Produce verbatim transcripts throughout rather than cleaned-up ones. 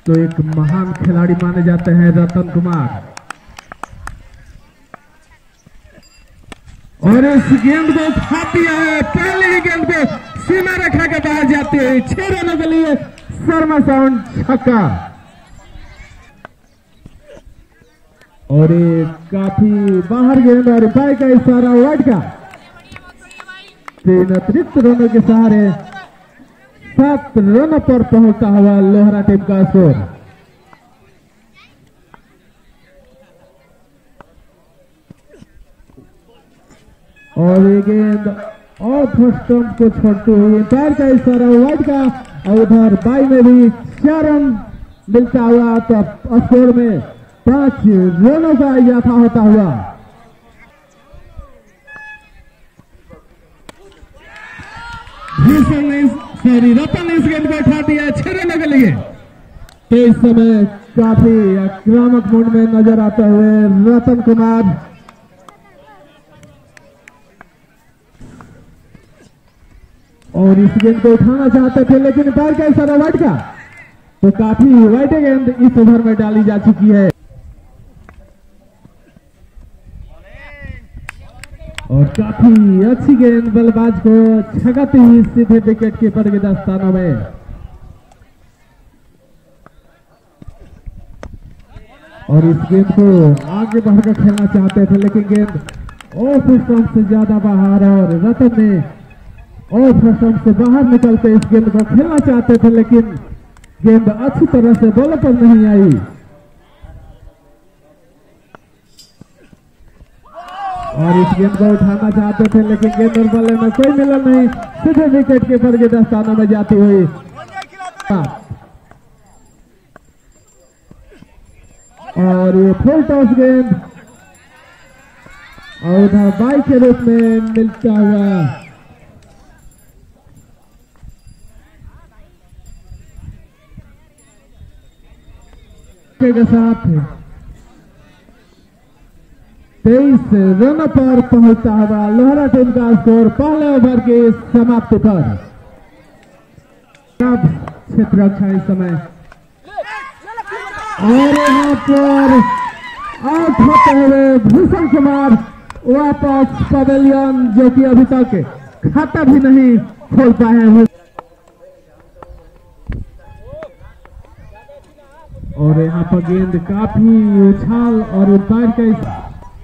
तो एक महान खिलाड़ी माने जाते हैं रतन कुमार। और इस गेंद को उठा दिया है, पहले ही गेंद को सीमा रेखा के बाहर जाते हुए छह रनों के लिए शर्मा साउंड छक्का। और ये काफी बाहर गेंद और बाई का इशारा वाइड का। तीन अतिरिक्त रनों के सहारे सात रनों पर पहुंचता हुआ लोहरा टीम का स्कोर। और ये गेंद ऑफ स्टंप को छोड़ते हुए पैर का इशारा वाइड का। और उधर बाई में भी चार रन मिलता हुआ तो स्कोर में पांच रनों का इजाफा होता हुआ। भीषण ने सॉरी रतन ने इस गेंद को उठा दिया छह रनों के लिए। तो इस समय काफी आक्रामक मूड में नजर आते हुए रतन कुमार। और इस गेंद को उठाना चाहते थे लेकिन पैर का इशारा वाइड का। तो काफी वाइड गेंद इस ओवर में डाली जा चुकी है। और काफी अच्छी गेंद बल्लेबाज को छगाती हुई सीधे विकेट कीपर के दस्तानों में। और इस गेंद को आगे बढ़कर खेलना चाहते थे लेकिन गेंद ऑफ स्टंप से ज्यादा बाहर। और रतन ने ऑफ स्टंप से बाहर निकलते इस गेंद को खेलना चाहते थे लेकिन गेंद अच्छी तरह से बॉल पर नहीं आई। और इस गेंद को उठाना चाहते थे लेकिन गेंद और बल्ले में कोई मिलन नहीं, सीधे विकेट कीपर के दस्तानों में जाती हुई। और ये फुल टॉस गेंद और उधर बाई के रूप में मिलता हुआ। के साथ तेईस रनों पर पहुंचता हुआ लोहरा टीम का स्कोर पहले ओवर की समाप्ति पर। क्षेत्र रक्षा इस समय। और यहाँ पर आउट होते हुए भूषण कुमार वापस पवेलियन, जो कि अभी तक खाता भी नहीं खोल पाए हैं। और यहाँ पर गेंद काफी उछाल और उतार का।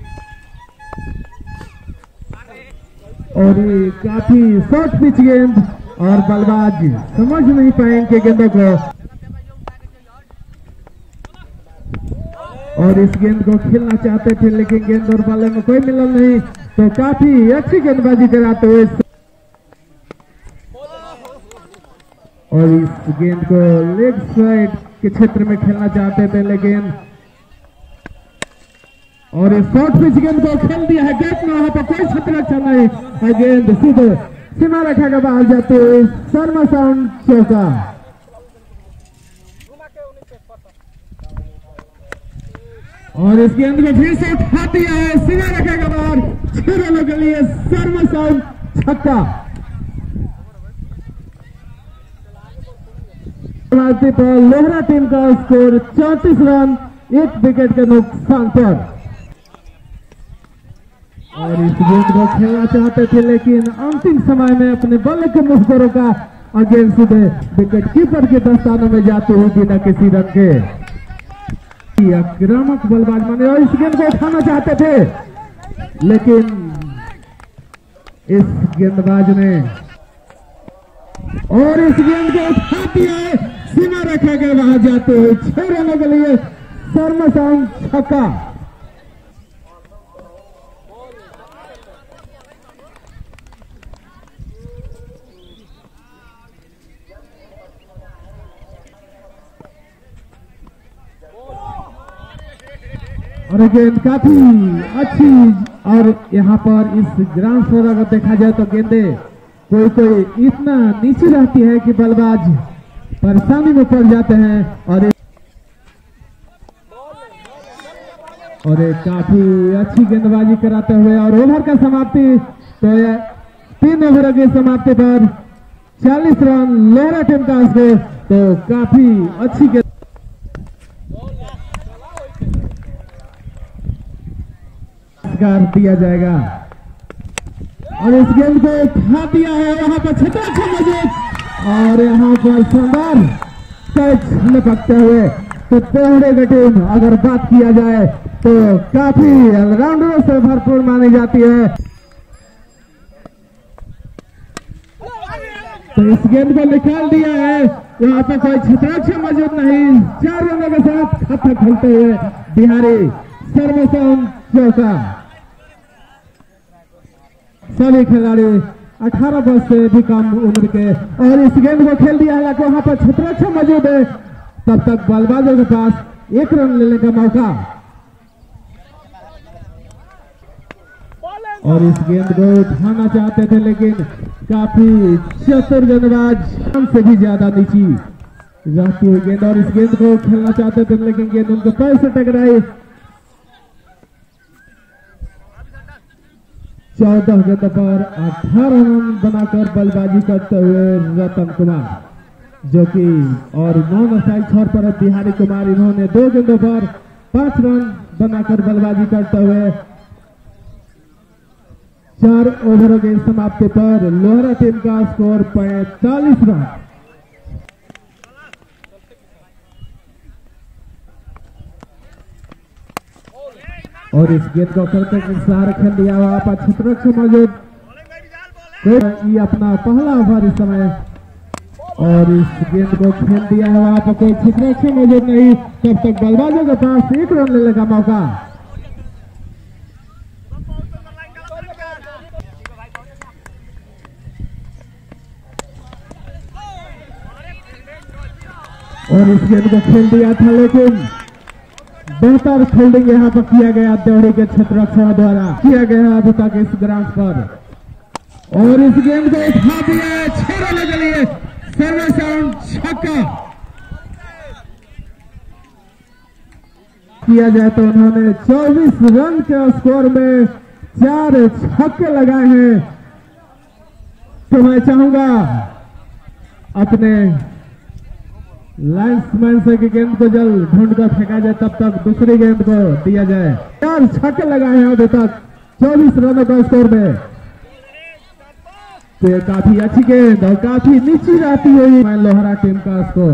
और ये काफी शॉर्ट पिच गेंद और बल्लेबाज समझ नहीं पाएंगे गेंदों को। और इस गेंद को खेलना चाहते थे लेकिन गेंद और बल्ले में कोई मिलन नहीं। तो काफी अच्छी गेंदबाजी कराते हुए और इस गेंद को लेग साइड के क्षेत्र में खेलना चाहते थे लेकिन और इस शॉर्ट पिच गेंद को खेल दिया है गेट में। वहां पर कोई क्षेत्र रक्षा नहीं है। गेंद सीधे सीमा रेखा के बाहर जाते हुए शर्मा साउंड चौका। और इस गेंद को फिर से उठा दिया है सीमा रेखा के बाहर छह रनों के लिए शर्मा साउंड छक्का। पर लोहरा टीम का स्कोर चौंतीस रन एक विकेट के नुकसान पर। और इस गेंद को खेलना चाहते थे लेकिन अंतिम समय में अपने बल्ले के मुख को रोका और गेंद सीधे विकेट कीपर के दस्तानों में जाते हुए बिना किसी रन के। आक्रामक बल्लेबाज माने और इस गेंद को उठाना चाहते थे लेकिन इस गेंदबाज ने और इस गेंद को उठा दिया है सीमा रेखा के बाहर जाते हुए छह रनों के लिए शर्मा साउंड छक्का। और गेंद काफी अच्छी। और यहाँ पर इस ग्राउंड फ्लोर अगर देखा जाए तो गेंदे कोई कोई इतना नीचे रहती है कि बल्लेबाज परेशानी में पड़ जाते हैं। और और एक काफी अच्छी गेंदबाजी कराते हुए और ओवर का समाप्ति। तो तीन ओवर की समाप्ति पर चालीस रन लोहरा टीम का स्कोर। तो काफी अच्छी गेंद पुरस्कार दिया जाएगा। और इस गेंद को उठा दिया है वहां पर छतरा मौजूद और यहाँ पर शानदार कैच लपकते हुए। तो दोहरे की टीम अगर बात किया जाए तो काफी ऑलराउंडरों से भरपूर मानी जाती है। तो इस गेंद को निकाल दिया है, यहाँ पे कोई छत्राक्ष मौजूद नहीं। चार रनों के साथ खाता खेलते हुए बिहारी सर्वसम चौका। सभी खिलाड़ी अठारह वर्ष से भी कम उम्र के और इस गेंद को खेल दिया, हालांकि वहां पर छत्राक्ष मौजूद है। तब तक बल्लेबाजों के पास एक रन लेने का मौका और इस गेंद को उठाना चाहते थे, लेकिन काफी चतुर गेंदबाज से भी ज्यादा नीची रहती हुई गेंद और इस गेंद को खेलना चाहते थे, लेकिन गेंद उनके पैर से टकराई। चौदह गेंद पर अठारह रन बनाकर बल्लेबाजी करते हुए रतन कुमार, जो कि और नॉन स्ट्राइक छोर पर बिहारी कुमार, इन्होंने दो गेंदों पर पांच रन बनाकर बल्लेबाजी करते हुए चार ओवरों की समाप्ति पर लोहरा टीम का स्कोर पैंतालीस रन। और इस गेंद को करते सहारा खेल दिया वहां पर छत्रक्ष मौजूद, ये अपना पहला ओवर इस समय और इस गेंद को खेल दिया है वहां पर कोई छत्रक्ष मौजूद नहीं। तब तक बल्लेबाजों के पास एक रन लेने का मौका और इस गेंद को खेल दिया था, लेकिन बेहतर फील्डिंग यहाँ पर किया गया देवड़ी के क्षेत्ररक्षकों द्वारा किया गया अभी तक इस ग्राउंड पर। और इस गेंद को उठा दिया छह रन के लिए सर्विस राउंड छक्का किया जाए तो उन्होंने चौबीस रन के स्कोर में चार छक्के लगाए हैं। तो मैं चाहूंगा अपने लाइन्समैन से कि गेंद को जल्द ढूंढ कर फेंका जाए, तब तक दूसरी गेंद को दिया जाए। चार छक्के लगाए हैं अभी तक चौबीस रनों का स्कोर में। तो ये काफी अच्छी गेंद और काफी नीची रहती हुई लोहरा टीम का स्कोर।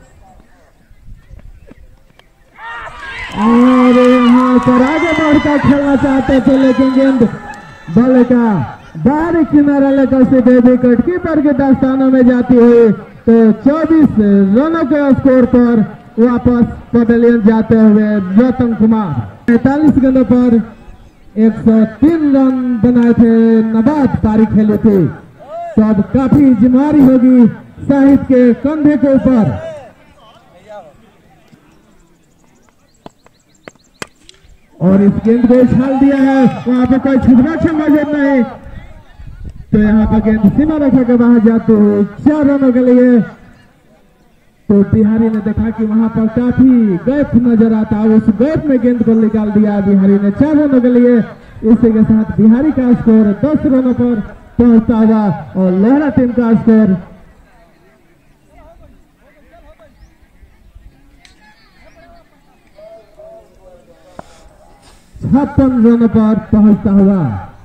और यहाँ पर आगे बढ़कर खेलना चाहते थे, लेकिन गेंद बल्ले का बाहरी किनारा लेकर सीधे विकेट कीपर के दस्तानों में जाती हुई। तो चौबीस रनों के स्कोर पर वापस पवेलियन जाते हुए रतन कुमार पैंतालीस गेंदों पर एक सौ तीन रन बनाए थे, नबाद पारी खेली थी। तो अब काफी जिम्मेदारी होगी शाहिद के कंधे के ऊपर। और इस गेंद को उछाल दिया है, वहां पर कोई छुटना मौजूद नहीं। तो यहाँ पर गेंद सीमा रेखा के बाहर जाते हुए चार रनों के लिए। तो बिहारी ने देखा कि वहां पर काफी गैप नजर आता है, उस गैप में गेंद को निकाल दिया बिहारी ने चार रनों के लिए। इसी के साथ बिहारी का स्कोर दस रनों पर पहुंचता हुआ और लोहरा टीम का स्कोर छप्पन रनों पर पहुंचता हुआ।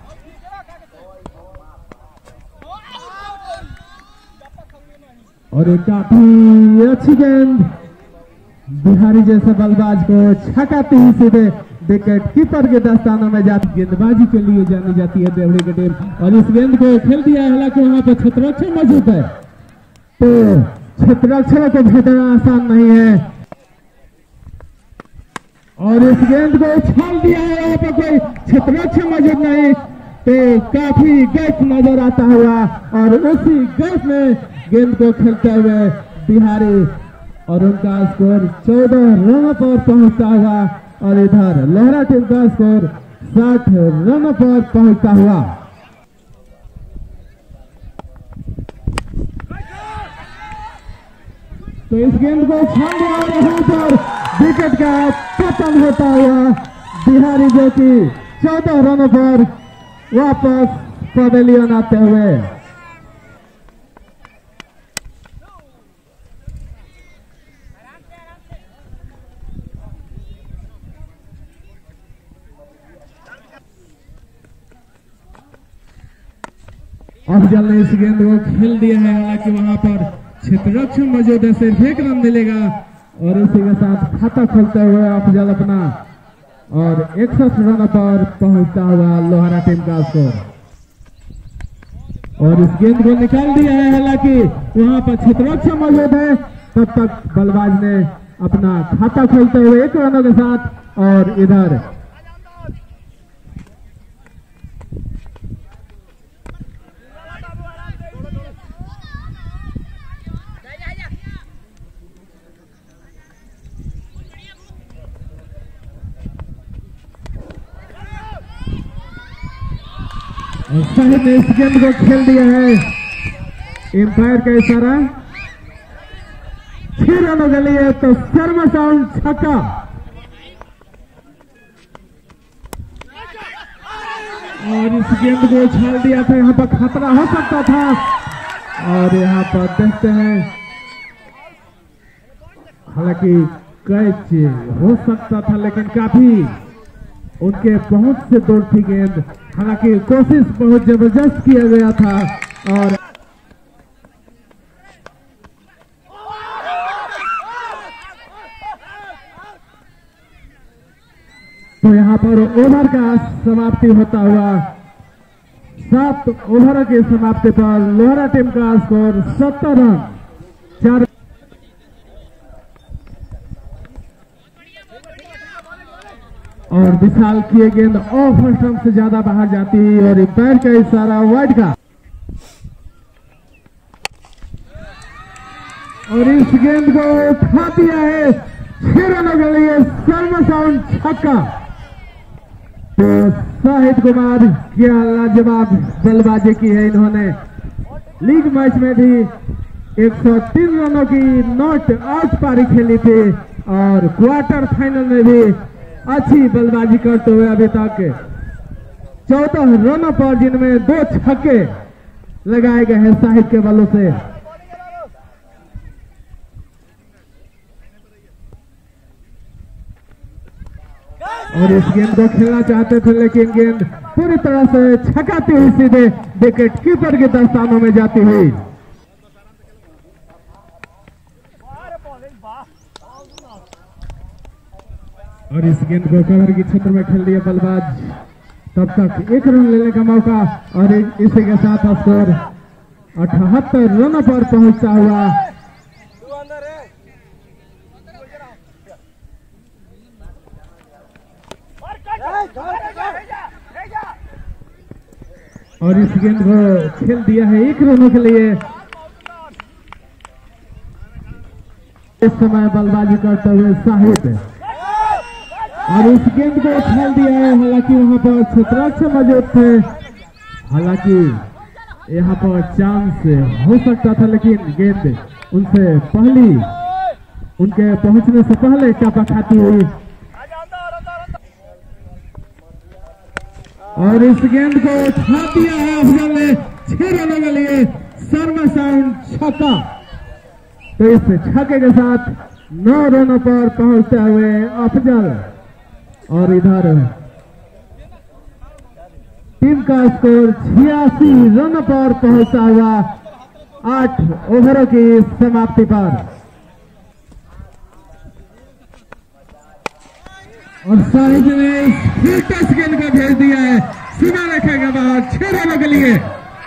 और एक काफी अच्छी गेंद बिहारी जैसे बल्लेबाज को छकाती ही सीधे विकेट कीपर के दस्तानों में जाती गेंदबाजी के लिए जानी जाती है देवड़ी की टीम। और इस गेंद को खेल दिया, हालांकि वहां पर क्षेत्ररक्षक मौजूद है, तो क्षेत्ररक्षकों को भेजना आसान नहीं है। और इस गेंद को उछाल दिया है, वहां पर कोई क्षेत्ररक्षक मौजूद नहीं। तो काफी गैप नजर आता हुआ और उसी गैप में गेंद को खेलते हुए बिहारी और उनका स्कोर चौदह रनों पर पहुंचता हुआ। और इधर लोहरा टीम का स्कोर साठ रनों पर पहुंचता हुआ। तो इस गेंद को छान दिया और यहाँ पर विकेट का पतन होता हुआ बिहारी, जो कि चौदह रनों पर वापस पवेलियन आते हुए। अफजल ने इस गेंद को खेल दिया है, हालांकि वहां पर क्षेत्ररक्षक मौजूद है, सिर्फ एक रन मिलेगा और इसी के साथ खाता खोलते हुए अफजल अपना और इकसठ रन पर पहुंचता हुआ लोहारा टीम का स्कोर। और इस गेंद को निकाल दिया है, हालांकि वहां पर क्षेत्ररक्षक मौजूद है, तब तक बल्लेबाज ने अपना खाता खोलते हुए एक रनों के साथ और इधर शाहिद ने इस गेंद को खेल दिया है, एम्पायर का इशारा, छह रनों के लिए तो शर्मा साउंड छक्का। और इस गेंद को उछाल दिया था, यहाँ पर खतरा हो सकता था और यहाँ पर देखते हैं, हालांकि कैच हो सकता था लेकिन काफी उनके पहुंच से दूर थी गेंद, हालांकि कोशिश बहुत जबरदस्त किया गया था। और तो यहाँ पर ओवर का समाप्ति होता हुआ, सात ओवर की समाप्ति पर लोहारा टीम का स्कोर सत्तर रन, चार और विशाल किए गेंद ऑफ स्टंप से ज्यादा बाहर जाती है और एम्पायर का इशारा वाइड का। और इस गेंद को उठा दिया है, छह रनों के लिए शर्मा साउंड छक्का। तो शाहिद कुमार क्या लाजवाब बल्लेबाजी की है इन्होंने, लीग मैच में भी एक सौ तीन रनों की नॉट आउट पारी खेली थी और क्वार्टर फाइनल में भी अच्छी बल्लेबाजी करते हुए अभी तक चौदह रनों पर, जिनमें दो छक्के लगाए गए हैं शाहिद के बल्लों से। और इस गेंद को खेलना चाहते थे लेकिन गेंद पूरी तरह से छकाती हुई सीधे विकेट कीपर के दस्तानों में जाती हुई। और इस गेंद को कवर के क्षेत्र में खेल दिया बल्लेबाज, तब तक एक रन लेने का मौका और इसी के साथ स्कोर अठहत्तर रनों पर पहुंचता हुआ। और इस गेंद को खेल दिया है एक रनों के लिए, इस समय बल्लेबाजी करते हुए शाहिद। और इस गेंद को खेल दिया है, हालांकि वहां पर क्षेत्ररक्षक मौजूद थे, हालांकि यहाँ पर चांस हो सकता था लेकिन गेंद उनसे पहली उनके पहुंचने से पहले चापा खाती हुई। और इस गेंद को उठा दिया है अफजल ने, छह रनों के लिए शर्मा साउंड छक्का। तो इस छक्के के साथ नौ रनों पर पहुंचते हुए अफजल और इधर टीम का स्कोर छियासी रन पर पहुंचा हुआ आठ ओवरों की समाप्ति पर। और शाहिद ने फिर टच गेंद को भेज दिया है सीमा रेखा के बाहर, छह रनों के लिए।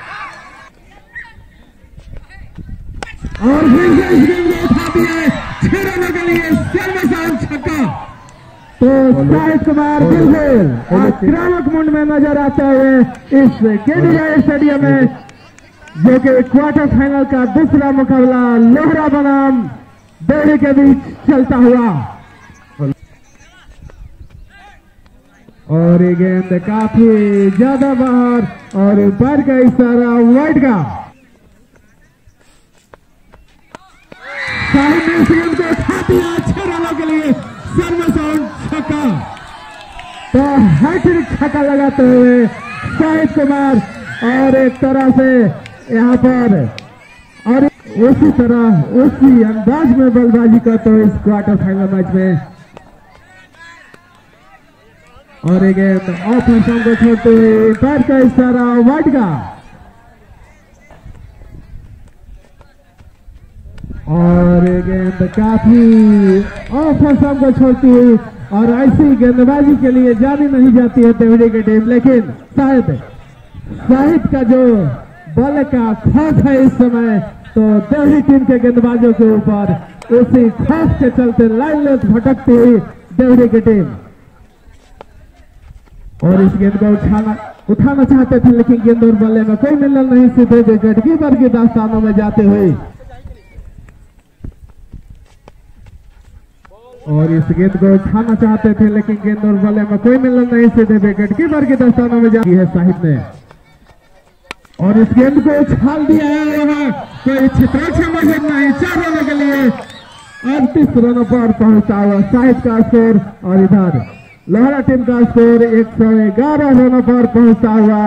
और फिर से इस गेंद को उठा दिया है, छह रनों के लिए शर्मा साउंड छक्का। तो शाहिद कुमार बिल्कुल आक्रामक मुंड में नजर आते हुए इस केडीआई स्टेडियम में, जो कि क्वार्टर फाइनल का दूसरा मुकाबला लोहरा बनाम डेहरी के बीच चलता हुआ। और ये गेंद काफी ज्यादा बाहर और ऊपर का इशारा वाइड का। शाहिद ने इस गेंद को उठा दिया, छह रनों के लिए शर्मा साउंड छक्का। तो हैट्रिक छक्का लगाते हुए शाहिद कुमार, और एक तरह से यहाँ पर और उसी तरह उसी अंदाज में बल्लेबाजी करते हुए इस क्वार्टर फाइनल मैच में। और एक गेंद ऑफ स्टंप को छोड़ते हुए पैर का इशारा वाइड का। और गेंद काफी ऑफ मौसम को छोड़ती हुई और ऐसी गेंदबाजी के लिए जानी नहीं जाती है देवरी की टीम, लेकिन शायद शाहिद का जो बॉल का खौफ है इस समय, तो देवरी टीम के गेंदबाजों के ऊपर उसी खौफ के चलते लाइन लेंथ भटकती हुई देवरी की टीम। और इस गेंद को उठाना उठाना चाहते थे, लेकिन गेंद और बल्ले में कोई मिलन नहीं, सीधे विकेट कीपर की दास्तानों में जाते हुए। और इस गेंद को उठाना चाहते थे, लेकिन गेंद और बल्ले में कोई मिलन नहीं, सीधे विकेट कीपर की दास्तानों में जाती है शाहिद ने। और इस गेंद को उछाल दिया है, वहां कोई छित्रक्षा मौजूद नहीं, चार रनों के लिए अड़तीस रनों पर पहुंचा हुआ शाहिद का स्कोर। और इधर लोहरा टीम का स्कोर एक सौ ग्यारह रनों पर पहुंचता हुआ।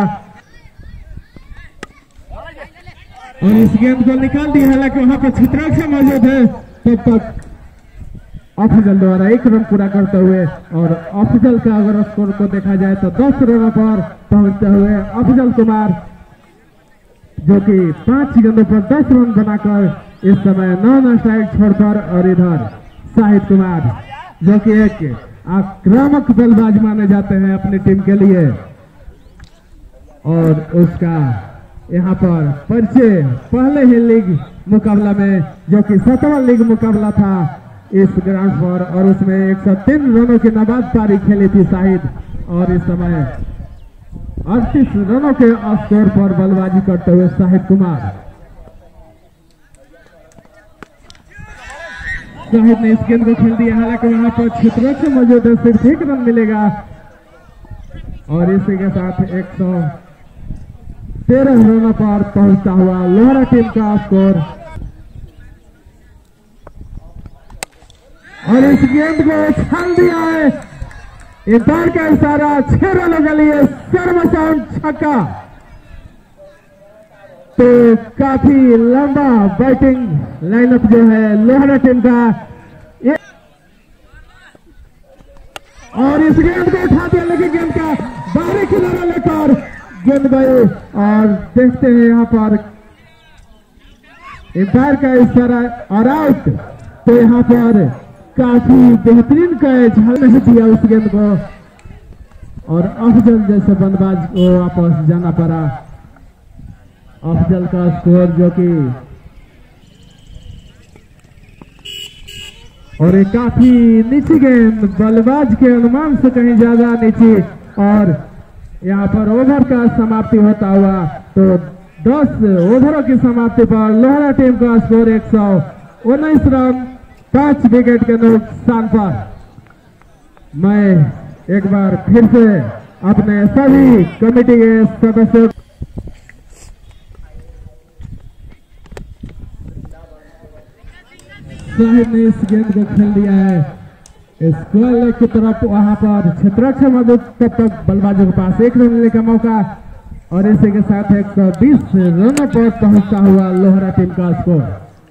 और इस गेंद को निकाल दिया, हालांकि वहां पर छित्रक्षा मौजूद है, तब तक अफजल द्वारा एक रन पूरा करते हुए। और अफजल का अगर स्कोर को देखा जाए तो दस रनों पर पहुंचते हुए अफजल कुमार, जो कि पांच गेंदों पर दस रन बनाकर इस समय नौ स्ट्राइक छोड़कर। और इधर शाहिद कुमार, जो कि एक आक्रामक बल्लेबाज माने जाते हैं अपनी टीम के लिए, और उसका यहाँ पर परिचय पहले ही लीग मुकाबला में, जो कि सत्रहवां लीग मुकाबला था इस ग्राउंड पर, और उसमें एक सौ तीन रनों की नाबाद पारी खेली थी शाहिद। और इस समय अड़तीस रनों के स्कोर पर बल्लेबाजी करते हुए शाहिद कुमार। शाहिद ने इस गेंद को खेल दिया, हालांकि वहां पर छित्रक्षा मौजूद है, सिर्फ एक रन मिलेगा। और इसी के साथ एक सौ तेरह रनों पर पहुंचता हुआ लोहरा टीम का स्कोर। और इस गेंद को उछाल दिया है, इंतजार का इशारा, छह रनों के लिए सर्वसाउंड छक्का। तो काफी लंबा बैटिंग लाइनअप जो है लोहरा टीम का। और इस गेंद को उठा दिया, लेकिन गेंद का बाहरी किनारा लेकर गेंद गई। और देखते हैं यहाँ पर इंपायर का इशारा और आउट। तो यहाँ पर काफी बेहतरीन कैच, हल नहीं दिया उस गेंद को, और अफजल जैसे बल्लेबाज को वापस जाना पड़ा। अफजल का स्कोर, जो कि और एक काफी नीची गेंद, बल्लेबाज के अनुमान से कहीं ज्यादा नीची। और यहाँ पर ओवर का समाप्ति होता हुआ, तो दस ओवरों की समाप्ति पर लोहरा टीम का स्कोर एक सौ उन्नीस रन, पांच विकेट के नुकसान पर। मैं एक बार फिर से अपने सभी कमेटी के सदस्यों शाहिद ने इस गेंद को खेल दिया है स्क्वायर लेग की तरफ, वहां पर छित्रक्षा मौजूद, तब तक बल्लेबाजों के पास एक रन लेने का मौका। और इसी के साथ एक सौ बीस रनों पर पहुंचता हुआ लोहरा टीम का स्कोर।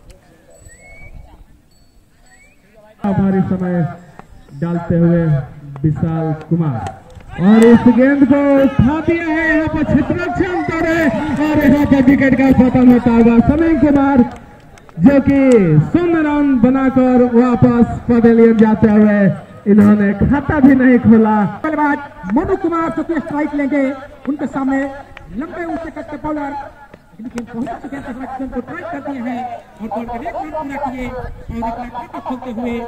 हमारे समय डालते हुए विशाल कुमार, और इस गेंद को उठा दिया है, यहाँ पर छित्रक्षा अंतर है, और यहाँ पर विकेट का पतन होता हुआ समीम कुमार, जो कि शून्य रन बनाकर वापस पवेलियन जाते हुए इन्होंने खाता भी नहीं खोला। बल्लेबाज मनु कुमार जो कि स्ट्राइक लेंगे, उनके सामने लंबे ऊंचे कट के बॉलर, लेकिन बहुत गेंद को ट्राई कर दिए हैं और बॉल कर एक रन पूरा किए और अपना खाता खोलते हुए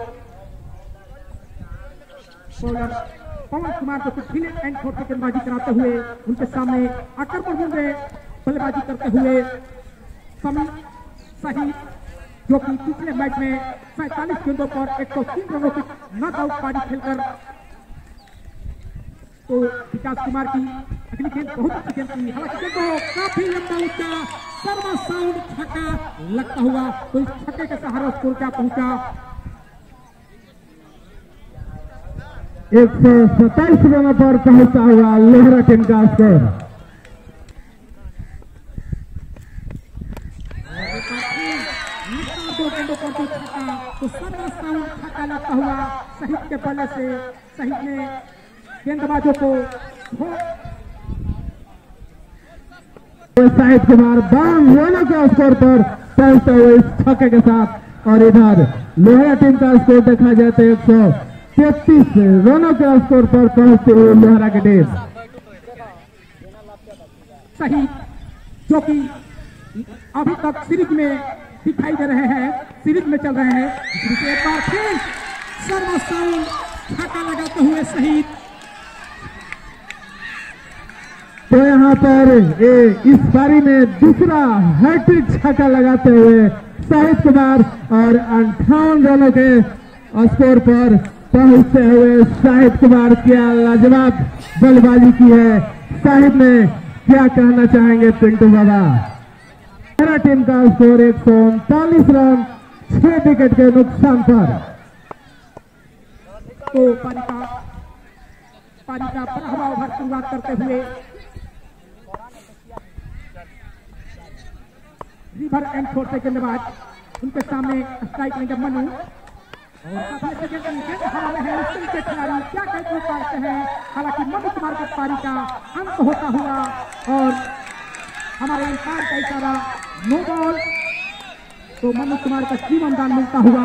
बॉलर पवन कुमार को कुछ फिलिंग एंड छोड़ के गेंदबाजी कराते हुए उनके सामने आक्रमण होंगे बल्लेबाजी करते हुए समी सही, जो कि पिछले मैच में सैतालीस गेंदों पर एक सौ तीन रनों की नॉकआउट पारी खेलकर, तो विकास कुमार की अगली गेंद बहुत अच्छी गेंद थी, हालांकि गेंद को काफी लंबा ऊंचा सर्वा साउंड छक्का लगता हुआ, तो इस छक्के के सहारा स्कोर क्या पहुंचा एक सौ सत्ताईस रनों पर पहुंचा हुआ लोहरा टीम का स्कोर। दो गेंदों पर भी छक्का, तो सर्वा साउंड छक्का लगता हुआ शहीद के बल्ले से शहीद ने गेंदबाजों को शाहिद कुमार बावन रनों के स्कोर पर पहुंचते हुए इस छक्के के साथ और इधर लोहारा टीम का स्कोर देखा जाए तो एक सौ तैतीस रनों के स्कोर पर पहुंचते हुए लोहारा की टीम सही, जो कि अभी तक सीरीज में दिखाई दे रहे हैं, सीरीज में चल रहे हैं। एक बार फिर सर्वसाउंड छक्का लगाते हुए शहीद। तो यहाँ पर ए, इस पारी में दूसरा हैट्रिक छक्का लगाते हुए शाहिद कुमार और अंठावन रनों के स्कोर पर पहुंचते हुए शाहिद कुमार क्या लाजवाब बल्लेबाजी की है। शाहिद ने क्या कहना चाहेंगे पिंटू बाबा? मेरा टीम का स्कोर एक सौ उनतालीस रन छह विकेट के नुकसान पर। तो पारी का पारी का पहला ओवर शुरुआत करते हुए रिवर एंड छोड़ से गेंदबाज, उनके सामने स्ट्राइक लेंगे मनु और के खिलाड़ी क्या कहते पाते हैं। हालांकि मनु कुमार की पारी का अंत होता हुआ और हमारे इंसान का इशारा नो बॉल, तो मनु कुमार का जीवन दान मिलता हुआ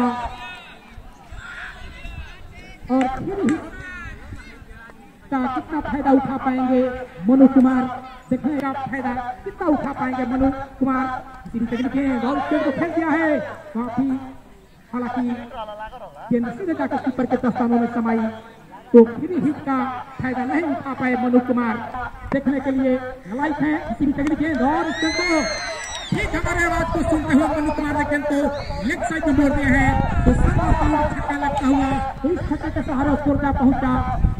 और फिर भी का कितना फायदा उठा पाएंगे मनु कुमार, देखने का फायदा कितना उठा पाएंगे मनु कुमार। बॉल को फेंक दिया है काफी, हालांकि गेंद सीधे जाकर कीपर के दस्तानों में समाई, तो फिर हिट का फायदा नहीं उठा पाए मनु कुमार। देखने के लिए लाइक है गेंद और को ठीक हमारे आवाज को सुनते हुए मनु कुमार ने गेंद को लेग साइड में मोड़ दिया है, तो छक्का लगता हुआ तो इस छक्के के सहारे स्कोर का पहुंचा।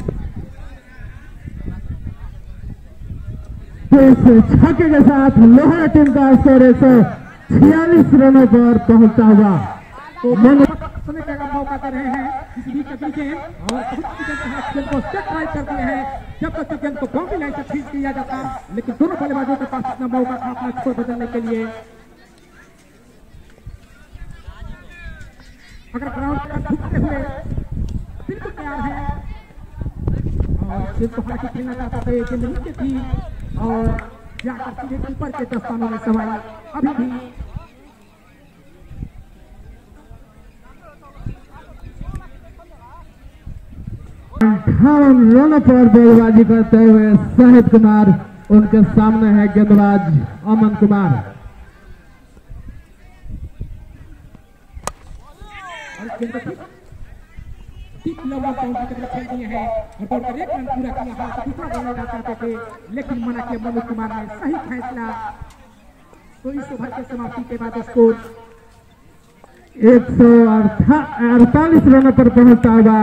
तो इस छक्के के साथ लोहारा टीम का स्कोर एक सौ छियालीस रनों पर पहुंचा हुआ। तो समय का मौका कर रहे हैं इसी बीच गेंद और गेंद को स्टेप ड्राइव कर दिए हैं। जब तक गेंद को बाउंड्री लाइन से खींच दिया जाता, लेकिन दोनों बल्लेबाजों के पास इतना मौका था अपना स्कोर बदलने के लिए। अगर ग्राउंड पर झुकते हुए बिल्कुल तैयार है और गेंद को हालांकि खेलना चाहता था, गेंद नीचे थी और जाकर सीधे ऊपर के दस्तानों में समाई। अभी भी अंठावन रनों पर बल्लेबाजी करते हुए शाहिद कुमार, उनके सामने है गेंदबाज अमन कुमार। खेल दिए हैं और दौड़ एक रन पूरा किया है, दूसरा बोलना चाहते थे लेकिन मना किया मनु कुमार ने, सही फैसला। तो इस ओवर के समाप्ति के बाद स्कोर एक सौ अड़तालीस रनों पर पहुंचा हुआ।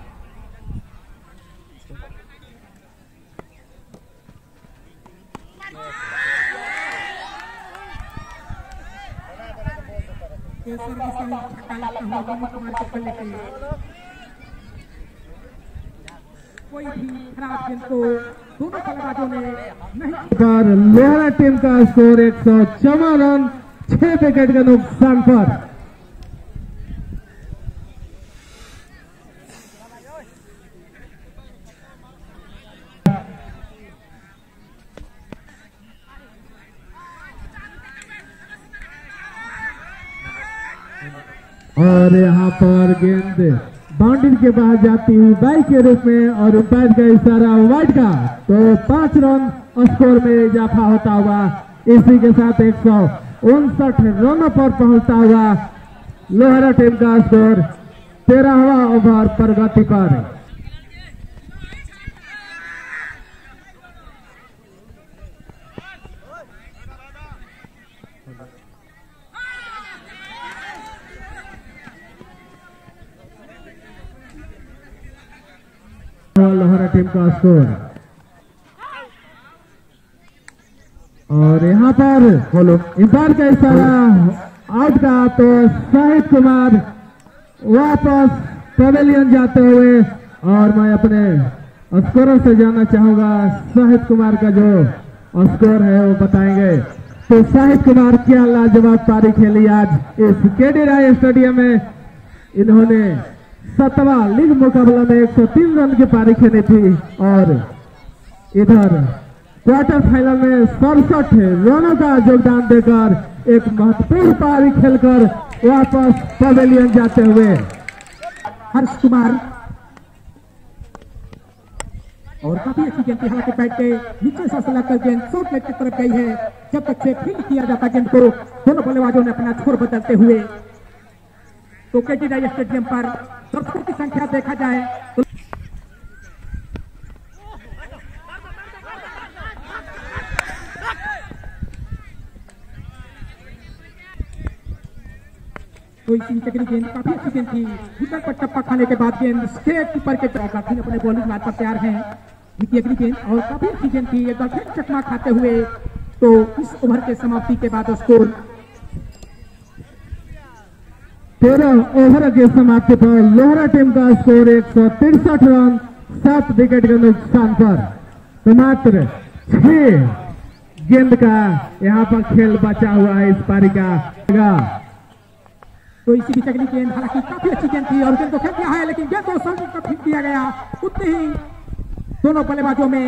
कोई भी खराब गेंद को दोनों बल्लेबाजों ने नहीं। पर लोहारा टीम का स्कोर एक सौ चौवन रन छह विकेट के नुकसान पर। और यहाँ पर गेंद बाउंड्री के बाहर जाती हुई बाई के रूप में और अंपायर का इशारा वाइड का, तो पांच रन स्कोर में इजाफा होता हुआ। इसी के साथ एक सौ उनसठ रनों पर पहुंचता हुआ लोहारा टीम का स्कोर तेरहवां ओवर प्रगति पर। लोहारा टीम का स्कोर और यहाँ पर बोलो अंपायर का इशारा आउट का, तो शाहिद कुमार वापस पवेलियन जाते हुए। और मैं अपने स्कोरों से जानना चाहूंगा शाहिद कुमार का जो स्कोर है वो बताएंगे। तो शाहिद कुमार क्या लाजवाब पारी खेली आज इस केडी राय स्टेडियम में। इन्होंने सतवा लीग मुकाबला में एक सौ तीन रन की पारी खेली थी और इधर क्वार्टर फाइनल में सड़सठ रनों का योगदान देकर एक महत्वपूर्ण पारी खेलकर वापस पवेलियन जाते हुए हर्ष कुमार और काफी अच्छी गेंद थी, हालांकि बैट के नीचे से सलाकर गेंद शॉर्ट लेग की तरफ गई है। जब तक से फील्ड किया जाता गेंद को दोनों बल्लेबाजों ने अपना छोर बदलते हुए। तो केटी राय स्टेडियम पर दर्शकों की संख्या देखा जाए तो तो इसी चक्री गेंद काफी अच्छी गेंद थी। विकेट पर टप्पा खाने के बाद गेंद स्टेट कीपर के काफी अपने बॉलिंग लाइन पर तैयार हैं। विकी अगली गेंद और काफी अच्छी गेंद थी, एक बार फिर चकमा खाते हुए। तो इस ओवर के समाप्ति के बाद स्कोर तेरह ओवर के समाप्ति पर लोहरा टीम का स्कोर एक सौ तिरसठ रन सात विकेट के नुकसान पर। तो मात्र छह गेंद का यहाँ पर खेल बचा हुआ है इस पारी का। तो इसी बीच अगली गेंद, हालांकि काफी अच्छी गेंद थी और गेंद को फेंक दिया है, लेकिन गेंद को सामने तक फेंक दिया गया। उतने ही दोनों बल्लेबाजों में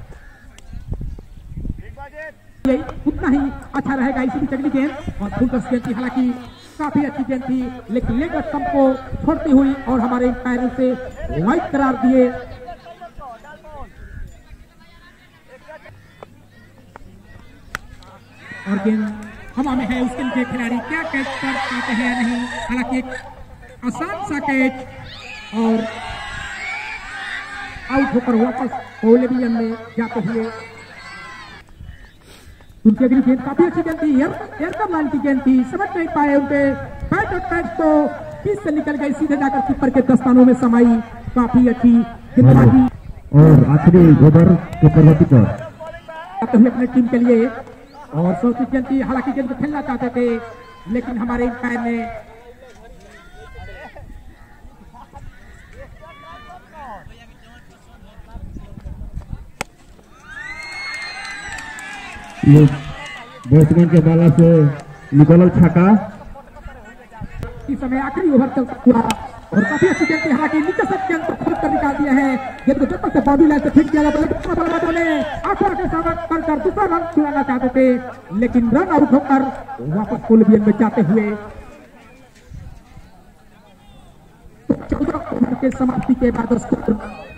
ये उतना ही अच्छा रहेगा। इसी बीच अगली गेंद और फुलटस गेंद थी, हालांकि काफी अच्छी गेंद थी, लेकिन लेग स्टंप को छोड़ती हुई और हमारे पैरों से वाइड करार दिए। और गेंद हवा में है, उसके नीचे खिलाड़ी क्या कैच कर पाते हैं या नहीं। हालांकि एक आसान सा कैच और आउट होकर वापस पवेलियन में जाते हुए। उनकी अगली गेंद काफी अच्छी गेंद थी, एयरकम लाइन की गेंद थी, समझ नहीं पाए उनके बैट और कैच तो पीस से निकल गई, सीधे जाकर कीपर के दस्तानों में समाई। काफी अच्छी गेंदबाजी और आखिरी ओवर कीपर आते हुए अपने टीम के लिए। और सोची गेंद थी, हालांकि गेंद को खेलना चाहते थे, लेकिन हमारे अंपायर ने बैट्समैन के बाला से निकल छक्का। इस समय आखिरी ओवर तक हुआ और काफी अच्छी गेंद थी, हालांकि नीचे से गेंद को खोद कर निकाल दिया है। गेंद को जब तक से बाउंड्री लाइन से फेंक दिया जाता है, बल्लेबाजों ने आंखों के सामने कर दूसरा रन चुराना चाहते थे, लेकिन रन आउट होकर वापस पवेलियन में जाते हुए। चौदह ओवर के समाप्ति के बाद स्कोर